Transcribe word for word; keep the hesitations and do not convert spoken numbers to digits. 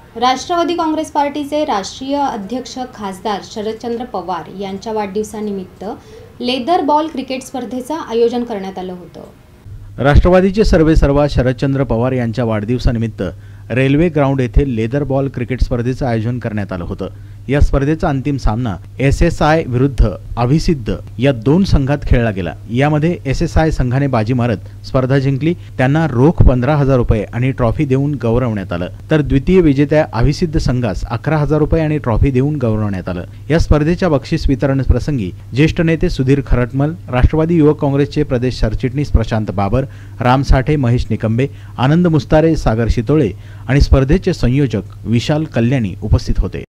राष्ट्रवादी काँग्रेस पार्टीचे राष्ट्रीय अध्यक्ष खासदार शरदचंद्र पवार यांच्या वाढदिवसानिमित्त लेदर बॉल क्रिकेट स्पर्धेचं आयोजन करण्यात आलं होतं। राष्ट्रवादीचे सर्वेसर्वा शरदचंद्र पवार यांच्या वाढदिवसानिमित्त रेल्वे ग्राउंड येथे लेदर बॉल क्रिकेट स्पर्धेचं आयोजन करण्यात आलं होतं। या स्पर्धेचा अंतिम सामना एस एस आय विरुद्ध अभिसिद्ध या दोन संघात खेळला गेला। यामध्ये एस एस आय संघाने बाजी मारत स्पर्धा जिंकली, त्यांना रोख पंधरा हजार रुपये आणि ट्रॉफी देऊन गौरवण्यात आलं, तर द्वितीय विजेत्या अभिसिद्ध संघास अकरा हजार रुपये आणि ट्रॉफी देऊन गौरवण्यात आलं। या स्पर्धेच्या बक्षीस वितरण प्रसंगी ज्येष्ठ नेते सुधीर खरटमल, राष्ट्रवादी युवक काँग्रेसचे प्रदेश सरचिटणीस प्रशांत बाबर, राम साठे, महेश निकंबे, आनंद मुस्तारे, सागर शितोळे आणि स्पर्धेचे संयोजक विशाल कल्याणी उपस्थित होते।